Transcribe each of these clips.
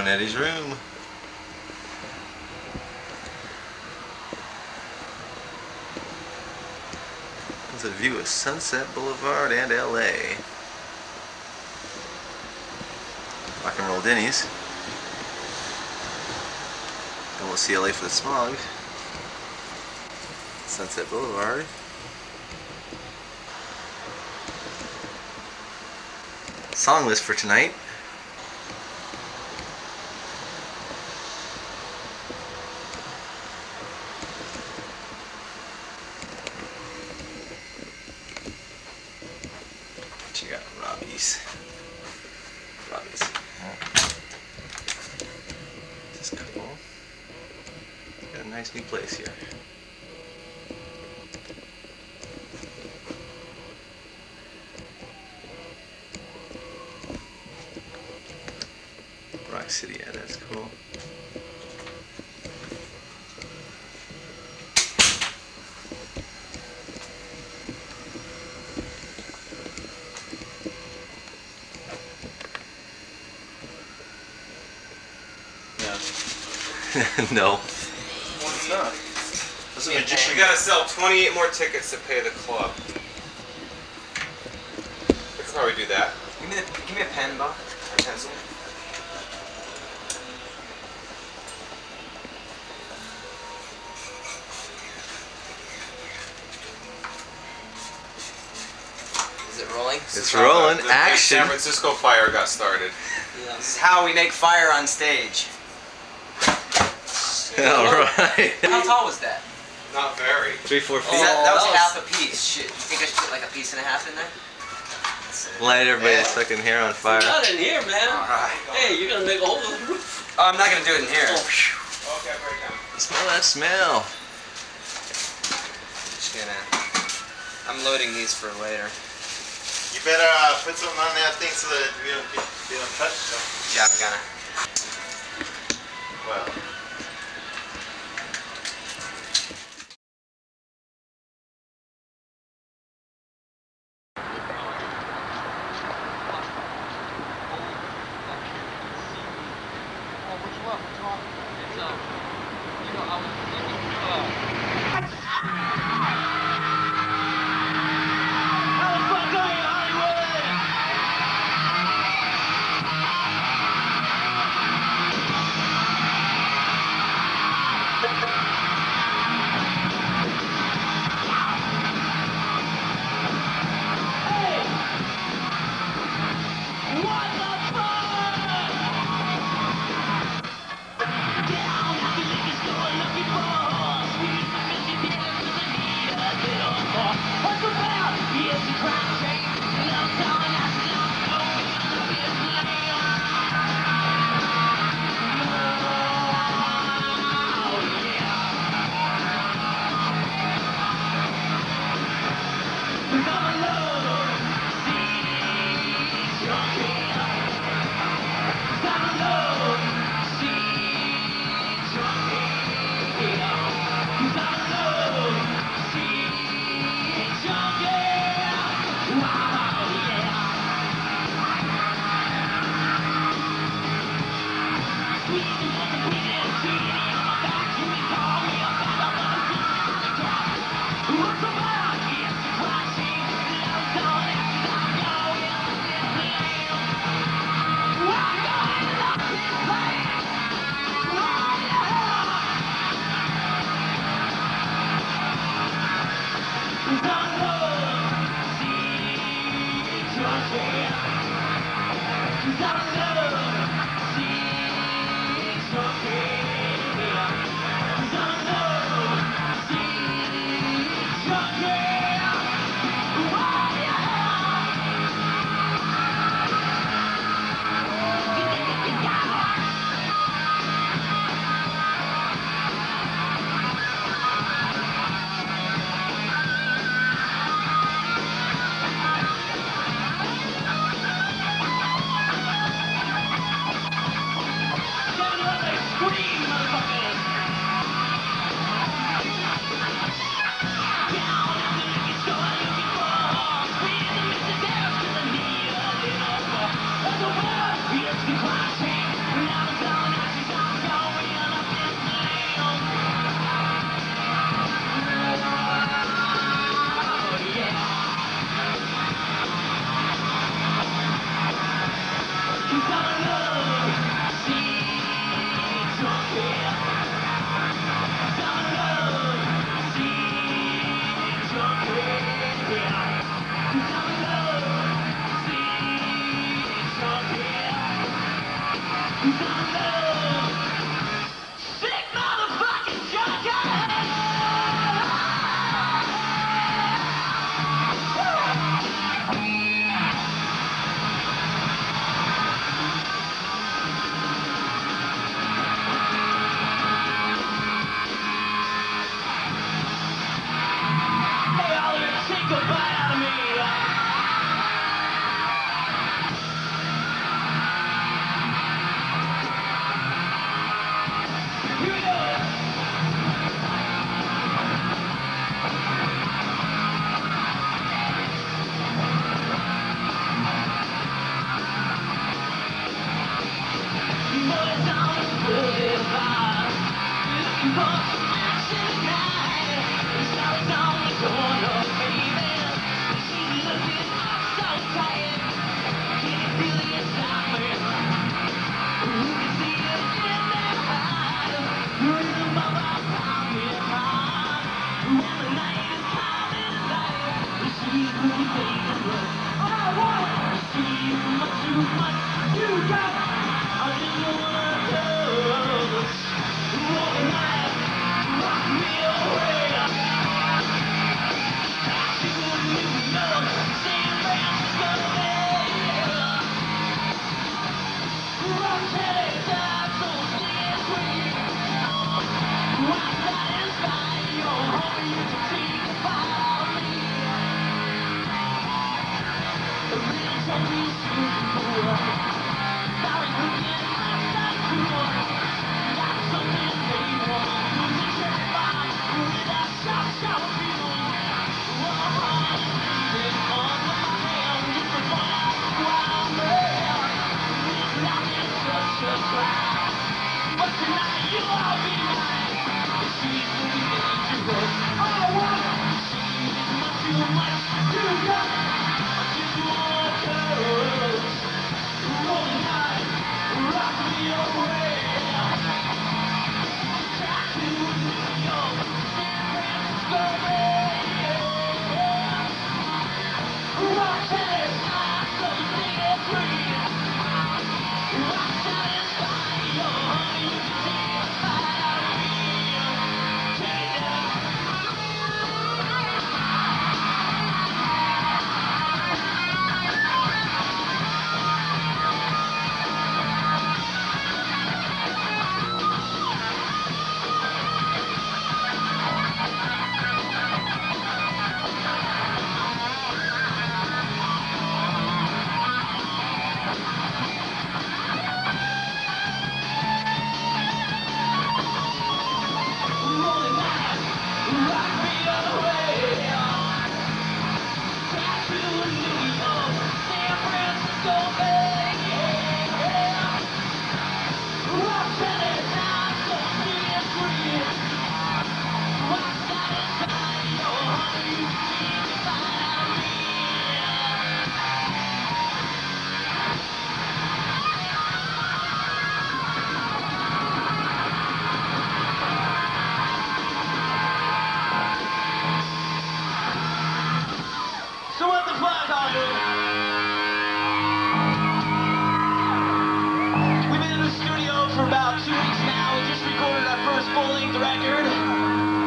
in Eddie's room. There's a view of Sunset Boulevard and LA. Rock and Roll Denny's. And we'll see LA for the smog. Sunset Boulevard. Song list for tonight. What you got? Robbie's. This is cool. Got a nice new place here. Rock City, yeah, that's cool. No. What's not? We gotta sell 28 more tickets to pay the club. We could probably do that. Give me a pen, Bob. Or a pencil. Is it rolling? It's rolling. The Action. San Francisco fire got started. Yeah. This is how we make fire on stage. Alright. How tall was that? Not very. 3-4 feet. That was half a piece. Shit. You think I should put like a piece and a half in there? Light everybody's fucking hair on fire. Not in here, man. Alright. Hey, you're gonna make a hole in the roof. Oh, I'm not gonna do it in here. Okay, break down. Smell that smell. Just gonna. I'm loading these for later. You better put something on that thing so that we don't get untouched. So. Yeah, I'm gonna. Well.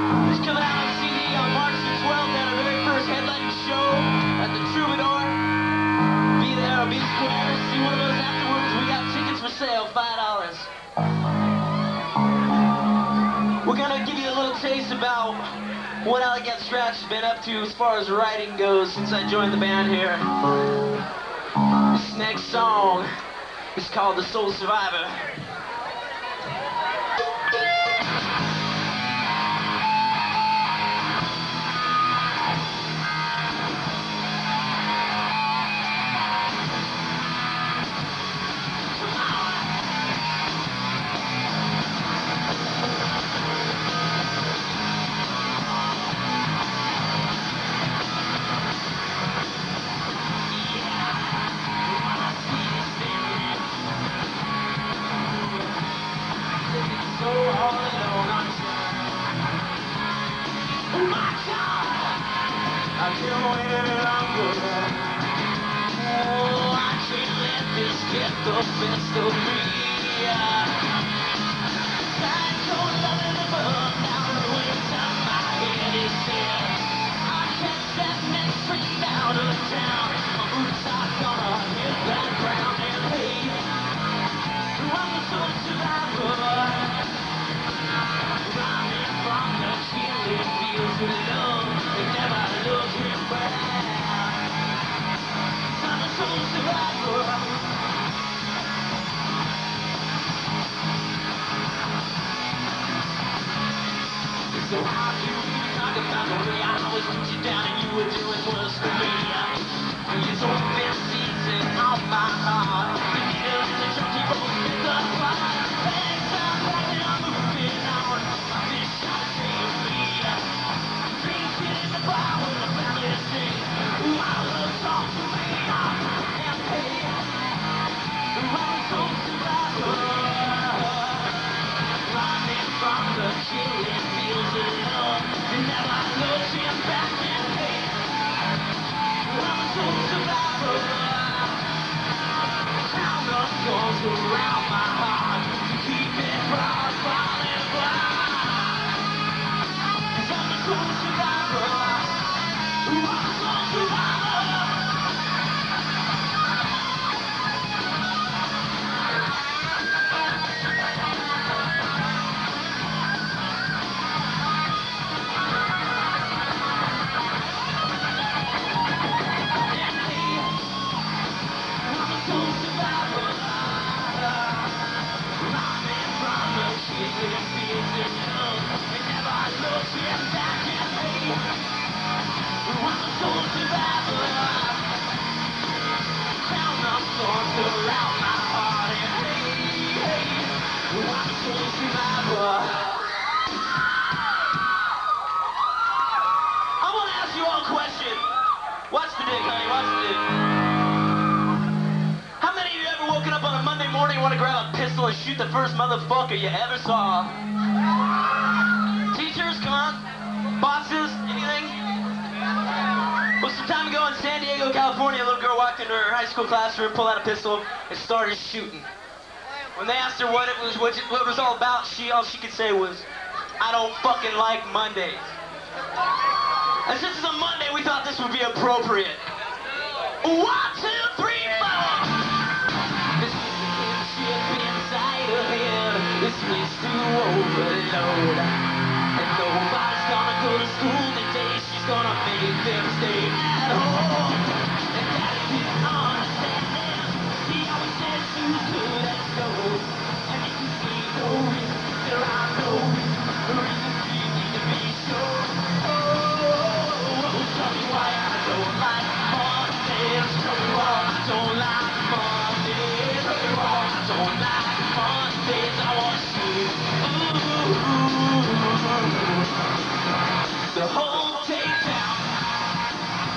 It's coming out on CD on March the 12th at our very first headlining show at the Troubadour. Be there or be square. See one of those afterwards. We got tickets for sale, $5. We're gonna give you a little taste about what Alleycat Scratch has been up to as far as writing goes since I joined the band here. This next song is called The Soul Survivor. So how do you talk about the way I always put you down and you were doing worse for me? You told me this season off my heart. The needle in the junkie rolls with the blood. Legs up, and I'm moving on. I've been shot at me. Dreams get in the bar when the family sing. Ooh, I love songs for me. And hey, I'm so survivor. Running from the killing. And now I look him back and hate. I'm a soul survivor. Sound of storms around my heart to keep me from falling apart. 'Cause I'm a soul survivor. I'm a soul survivor. Watch the dick, honey, watch the dick. How many of you ever woken up on a Monday morning and want to grab a pistol and shoot the first motherfucker you ever saw? Teachers, come on. Bosses, anything? Well, some time ago in San Diego, California, a little girl walked into her high school classroom, pulled out a pistol, and started shooting. When they asked her what it was all about, all she could say was, "I don't fucking like Mondays." And since it's a Monday, we thought this would be appropriate. 1, 2, 3, 4. This is the ship inside her head. This place to overload. And nobody's gonna go to school today. She's gonna make them stay at home. And Daddy didn't understand this. He always says you could and so. And if you see no reason, there are no reasons for you need to be sure. Tell me why I don't like Mondays. Tell me why I don't like Mondays. Tell me why I don't like Mondays. I want to see the whole takedown.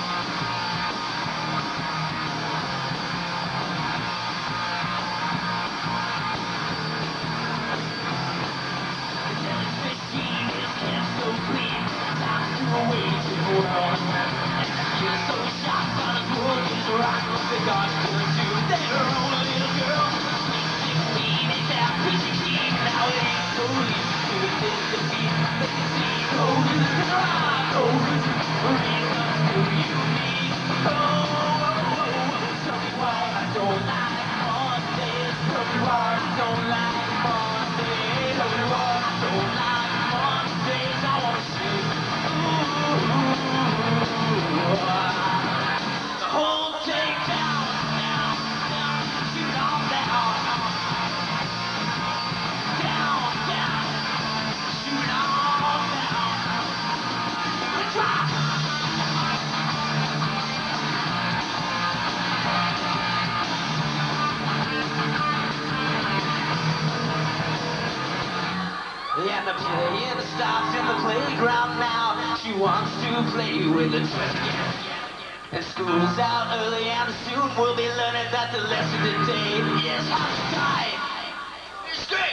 stops in the playground now. She wants to play with the treasure. And school's out early and soon we'll be learning that the lesson today is how to die. Straight.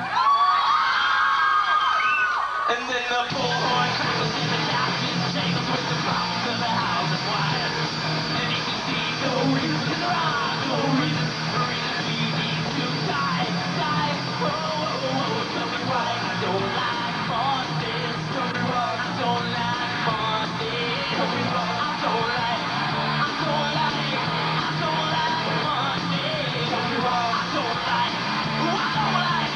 And then the bullhorn crackles and the captain jangles with the problems of the house is wide. And you can see no reason, and there are no reasons, no reason we need to die, die. Oh, oh, oh, tell me why I don't like Mondays. Tell me why I don't like Mondays. Tell me why I don't like Mondays. Tell me why I don't like Mondays.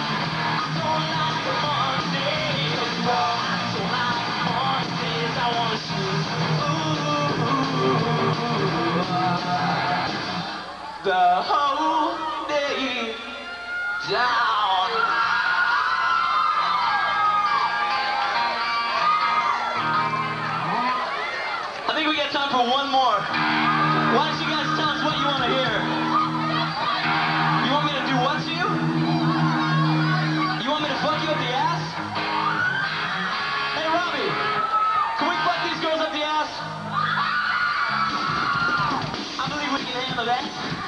I wanna shoot the whole day down. I think we got time for one more. Why don't you guys tell us what you want to hear? You want me to do what to you? You want me to fuck you up the ass? Hey, Robbie, can we fuck these girls up the ass? I believe we can handle that.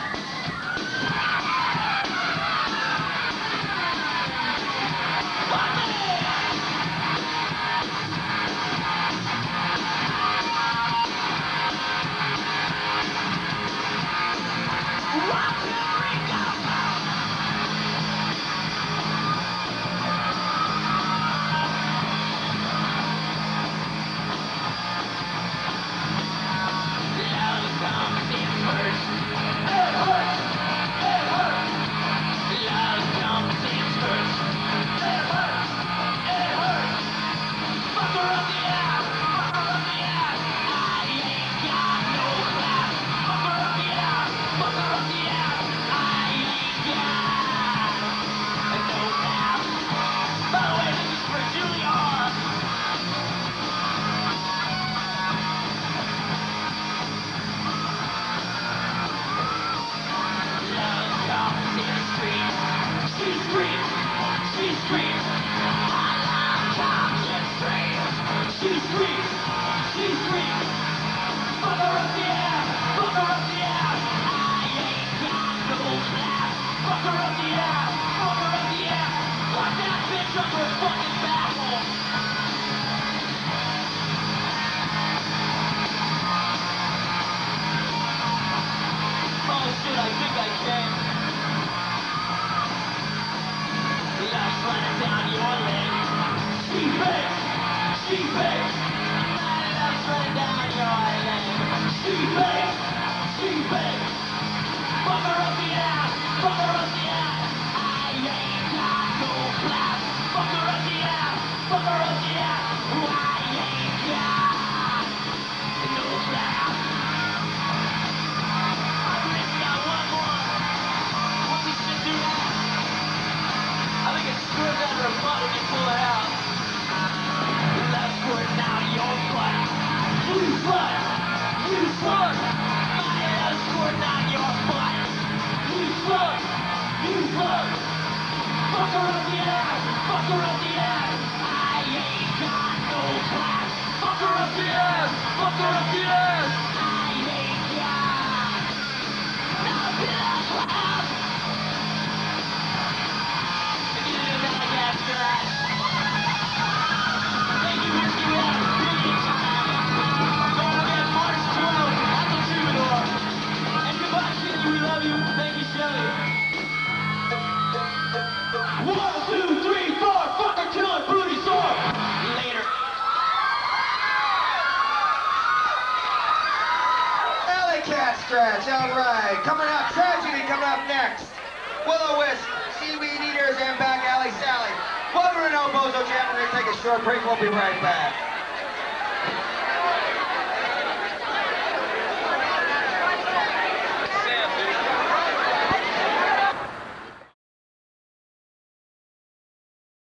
Scratch, alright. Coming up, Tragedy coming up next. Will-O-Wisp, Seaweed Eaters, and Back Alley Sally. Welcome to No Bozo Jam. We're going to take a short break. We'll be right back.